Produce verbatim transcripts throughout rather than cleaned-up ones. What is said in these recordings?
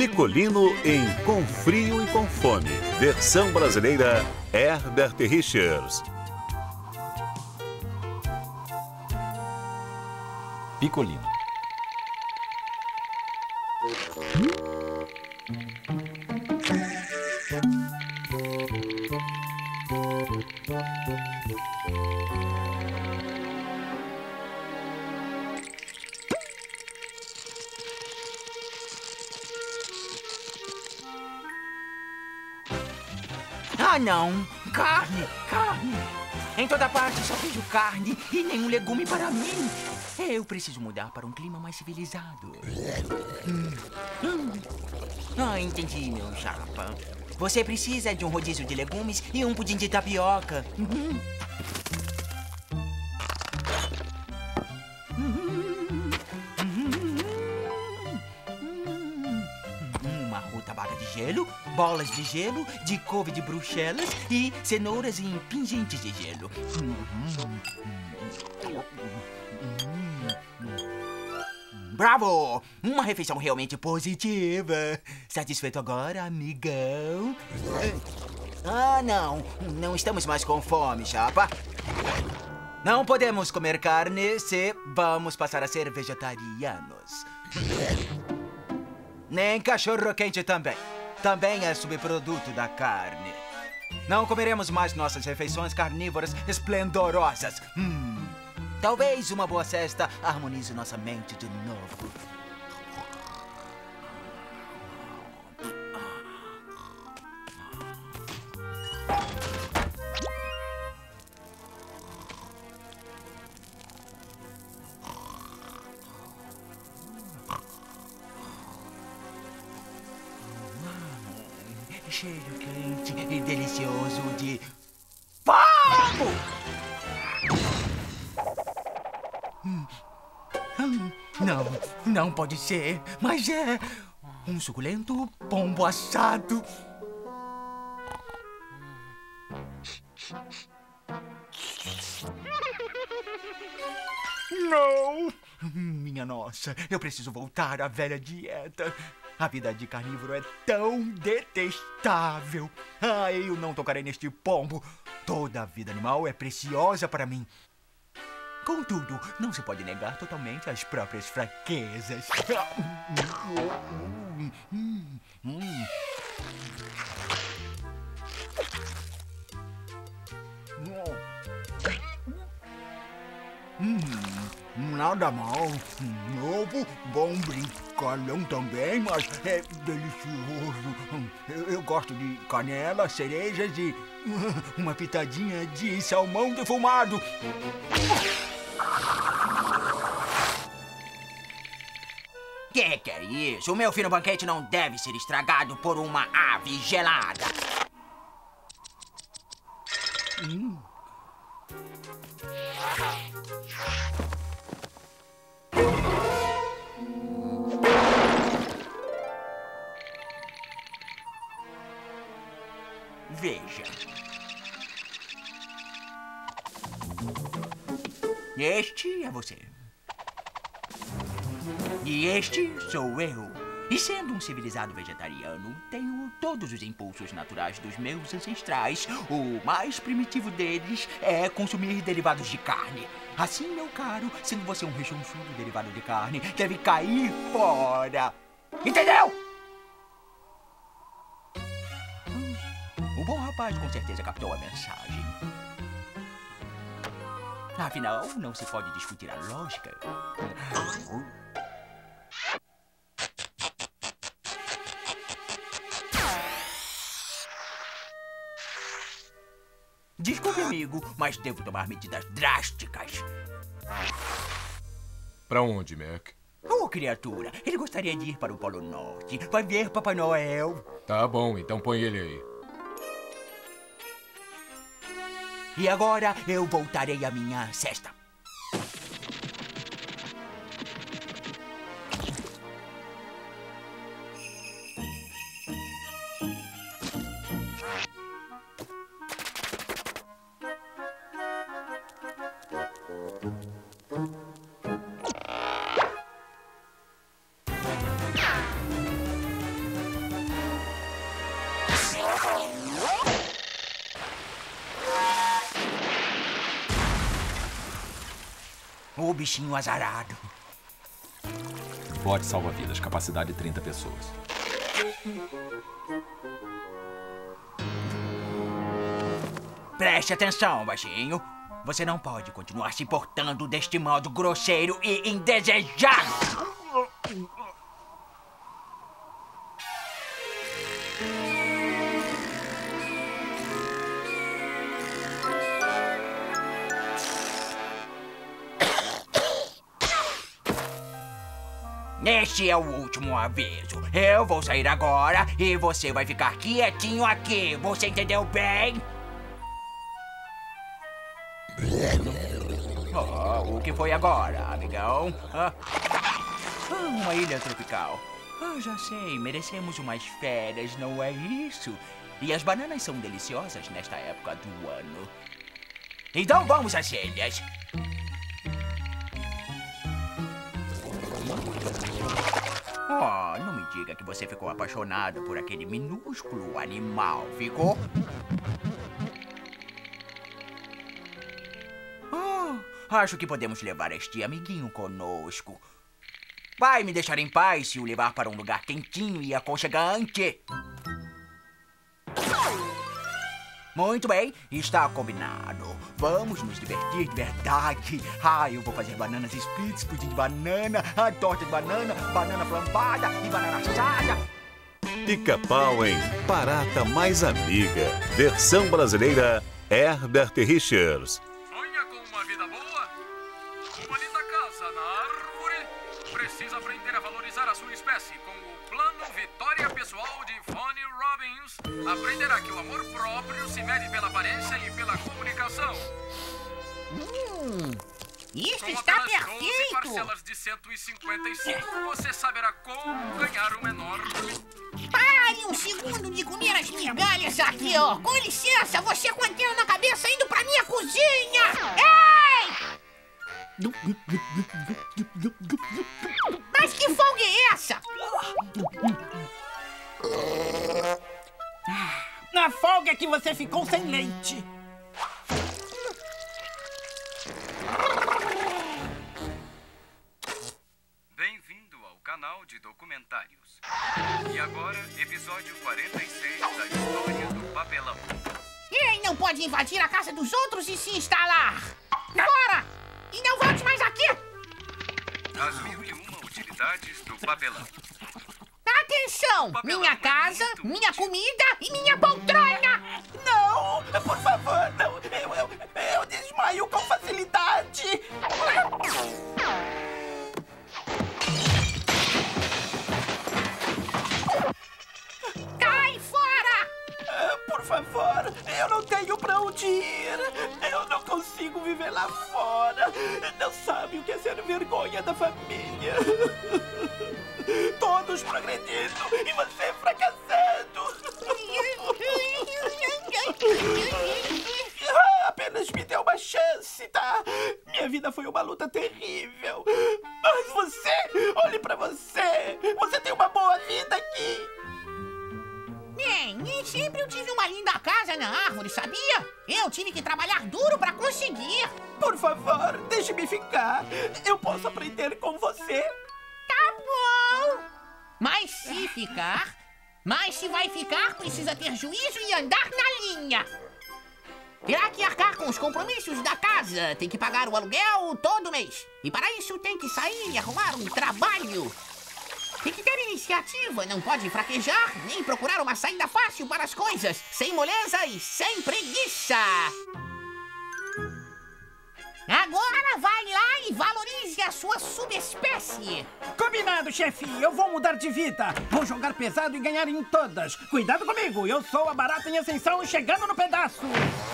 Picolino em Com Frio e Com Fome. Versão brasileira Herbert Richards. Picolino. Ah, não! Carne! Carne! Em toda parte só vejo carne e nenhum legume para mim. Eu preciso mudar para um clima mais civilizado. Hum. Hum. Ah, entendi, meu chapa. Você precisa de um rodízio de legumes e um pudim de tapioca. Uhum. Uma rutabaga de gelo, bolas de gelo, de couve de bruxelas e cenouras em pingentes de gelo. Bravo! Uma refeição realmente positiva. Satisfeito agora, amigão? Ah, não. Não estamos mais com fome, chapa. Não podemos comer carne se vamos passar a ser vegetarianos. Nem cachorro-quente também. Também é subproduto da carne. Não comeremos mais nossas refeições carnívoras esplendorosas. Hum. Talvez uma boa cesta harmonize nossa mente de novo. Cheiro quente e delicioso de fogo! Hum. Hum. Não, não pode ser, mas é um suculento pombo assado. Não! Minha nossa, eu preciso voltar à velha dieta. A vida de carnívoro é tão detestável. Ah, eu não tocarei neste pombo. Toda a vida animal é preciosa para mim. Contudo, não se pode negar totalmente as próprias fraquezas. Hum, hum. Hum, nada mal. Novo, bom brincalhão também, mas é delicioso. Eu, eu gosto de canela, cerejas e uma pitadinha de salmão defumado. Que que é isso? O meu fino banquete não deve ser estragado por uma ave gelada. Hum. Veja. Este é você. E este sou eu. E sendo um civilizado vegetariano, tenho todos os impulsos naturais dos meus ancestrais. O mais primitivo deles é consumir derivados de carne. Assim, meu caro, sendo você um rechonchudo derivado de carne, deve cair fora. Entendeu? O bom rapaz com certeza captou a mensagem. Afinal, não se pode discutir a lógica. Desculpe, amigo, mas devo tomar medidas drásticas. Pra onde, Mac? Oh, criatura, ele gostaria de ir para o Polo Norte. Vai ver Papai Noel. Tá bom, então põe ele aí. E agora eu voltarei à minha cesta. O bichinho azarado. Bote salva-vidas, capacidade trinta pessoas. Preste atenção, baixinho. Você não pode continuar se portando deste modo grosseiro e indesejado. Este é o último aviso. Eu vou sair agora e você vai ficar quietinho aqui. Você entendeu bem? Oh, o que foi agora, amigão? Ah, ah, uma ilha tropical. Ah, já sei, merecemos umas férias, não é isso? E as bananas são deliciosas nesta época do ano. Então vamos às ilhas. Oh, não me diga que você ficou apaixonado por aquele minúsculo animal, ficou? Oh, acho que podemos levar este amiguinho conosco. Vai me deixar em paz se o levar para um lugar quentinho e aconchegante. Muito bem, está combinado. Vamos nos divertir de verdade. Ah, eu vou fazer bananas spritz, pudim de banana, a torta de banana, banana flambada e banana assada. Pica-pau em Barata Mais Amiga. Versão brasileira Herbert Richards. Sonha com uma vida boa? Uma linda casa na árvore? Precisa aprender a valorizar a sua espécie com o Plano Vitória Pessoal de Fonny Robbins. Aprenderá que o amor próprio se mede pela aparência e pela comunicação. Hum, isso com está apenas doze perfeito! parcelas de cento e cinquenta e cinco, você saberá como ganhar um enorme... Pare um segundo de comer as migalhas aqui, ó! Com licença, você com a antena na cabeça indo pra minha cozinha! Ei! Mas que folga é essa? Na folga que você ficou sem leite. Bem-vindo ao canal de documentários. E agora, episódio quarenta e seis da história do papelão. Ei, não pode invadir a casa dos outros e se instalar! Fora! E não volte mais aqui! As mil e uma utilidades do papelão. Atenção! Papelão Minha é casa, muito minha útil. comida e minha poltrona! Não, por favor, não. Eu, eu, eu desmaio com facilidade. Cai fora! Ah, por favor, eu não tenho pra onde ir. Eu não consigo viver lá fora. Não sabe o que é ser vergonha da família. Todos progredindo e você fracassando. Ah, apenas me dê uma chance, tá? Minha vida foi uma luta terrível. Mas você, olhe pra você. Você tem uma boa vida aqui. Bem, nem sempre eu tive uma linda casa na árvore, sabia? Eu tive que trabalhar duro pra conseguir. Por favor, deixe-me ficar. Eu posso aprender com você. Tá bom. Mas se ficar, mas se vai ficar, precisa ter juízo e andar na linha. Terá que arcar com os compromissos da casa. Tem que pagar o aluguel todo mês. E para isso tem que sair e arrumar um trabalho. Tem que ter iniciativa, não pode fraquejar, nem procurar uma saída fácil para as coisas, sem moleza e sem preguiça. Agora vai lá e valorize a sua subespécie. Combinado, chefe. Eu vou mudar de vida. Vou jogar pesado e ganhar em todas. Cuidado comigo. Eu sou a barata em ascensão chegando no pedaço.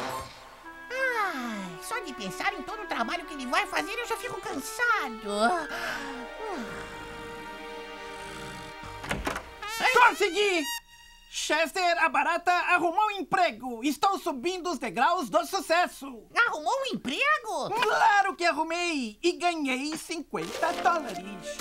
Ai, só de pensar em todo o trabalho que ele vai fazer, eu já fico cansado. Consegui! Chester, a barata arrumou um emprego. Estou subindo os degraus do sucesso. Arrumou um emprego? Claro que arrumei. E ganhei cinquenta dólares.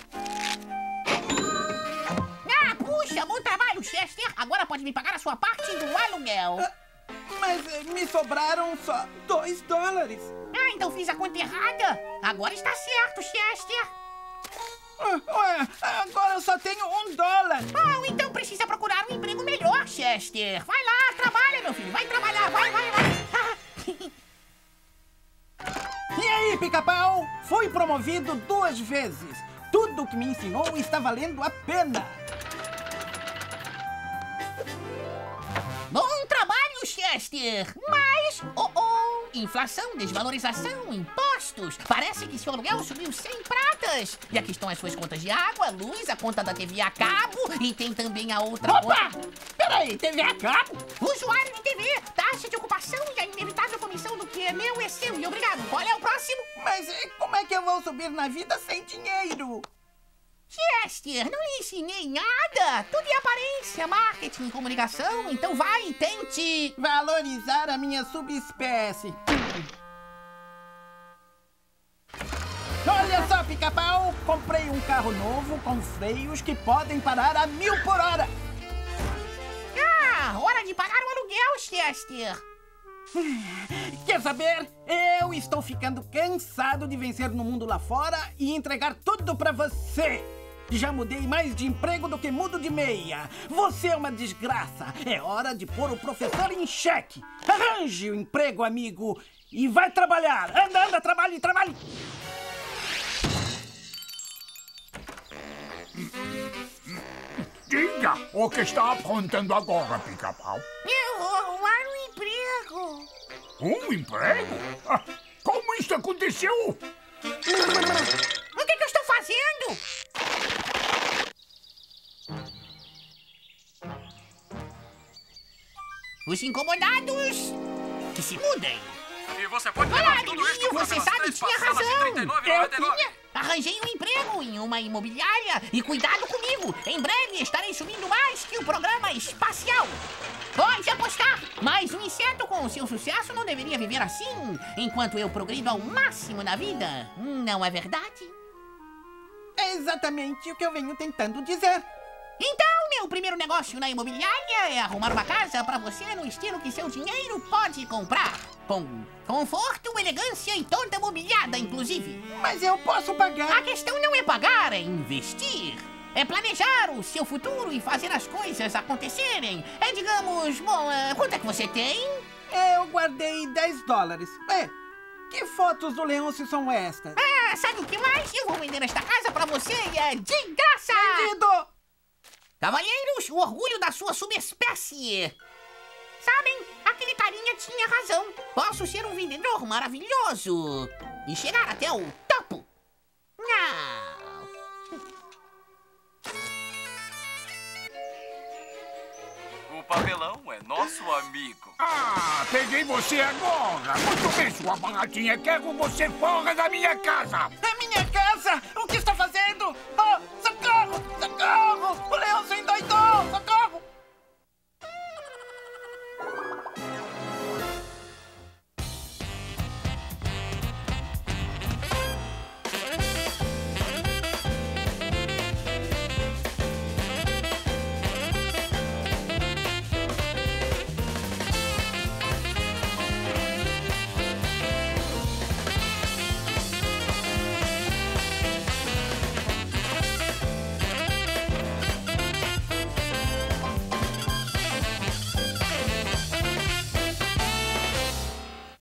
Ah, puxa, bom trabalho, Chester. Agora pode me pagar a sua parte do aluguel. Mas eh, me sobraram só dois dólares. Ah, então fiz a conta errada. Agora está certo, Chester. Ué, agora eu só tenho um dólar. Ah, então precisa procurar um emprego melhor, Chester. Vai lá, trabalha, meu filho. Vai trabalhar, vai, vai, vai. E aí, Pica-Pau? Fui promovido duas vezes. Tudo o que me ensinou está valendo a pena. Bom trabalho, Chester. Mas, oh, oh, inflação, desvalorização, impostos. Parece que seu aluguel subiu cem pratas. E aqui estão as suas contas de água, luz, a conta da T V a cabo e tem também a outra Opa! conta... Peraí, T V a cabo? Usuário de T V, taxa de ocupação e a inevitável comissão do que é meu é seu. E obrigado. Qual é o próximo? Mas eh, como é que eu vou subir na vida sem dinheiro? Chester, não lhe ensinei nada. Tudo é aparência, marketing, comunicação. Então vai e tente... Valorizar a minha subespécie. Olha só, Pica-Pau. Comprei um carro novo com freios que podem parar a mil por hora. Ah, hora de pagar o aluguel, Chester. Quer saber? Eu estou ficando cansado de vencer no mundo lá fora e entregar tudo pra você. Já mudei mais de emprego do que mudo de meia. Você é uma desgraça. É hora de pôr o professor em xeque. Arranje o emprego, amigo, e vai trabalhar. Anda, anda, trabalhe, trabalhe. Diga o que está aprontando agora, Pica-Pau. Eu vou arrumar um emprego. Um emprego? Ah, como isso aconteceu? O que, que eu estou fazendo? Os incomodados que se mudem. E você pode Olá, levar tudo isto amiguinho, para você pelas sabe, três tinha parcelas de razão. trinta e nove e Eu noventa e nove. tinha. Arranjei um emprego em uma imobiliária e cuidado comigo. Em breve estarei subindo mais que o programa espacial. Pode apostar. Mas um inseto com seu sucesso não deveria viver assim, enquanto eu progrido ao máximo na vida. Não é verdade? É exatamente o que eu venho tentando dizer. Então, meu primeiro negócio na imobiliária é arrumar uma casa pra você no estilo que seu dinheiro pode comprar. Com conforto, elegância e toda mobiliada, inclusive. Mas eu posso pagar. A questão não é pagar, é investir. É planejar o seu futuro e fazer as coisas acontecerem. É, digamos, bom, uh, quanto é que você tem? Eu guardei dez dólares. É, que fotos do Leôncio são estas? Ah, sabe o que mais? Eu vou vender esta casa pra você e é de graça! Vendido! Cavalheiros, o orgulho da sua subespécie. Sabem, aquele carinha tinha razão. Posso ser um vendedor maravilhoso e chegar até o topo. Não. O papelão é nosso amigo. Ah, peguei você agora. Muito bem, sua baratinha. Quero você fora da minha casa. É minha casa! O que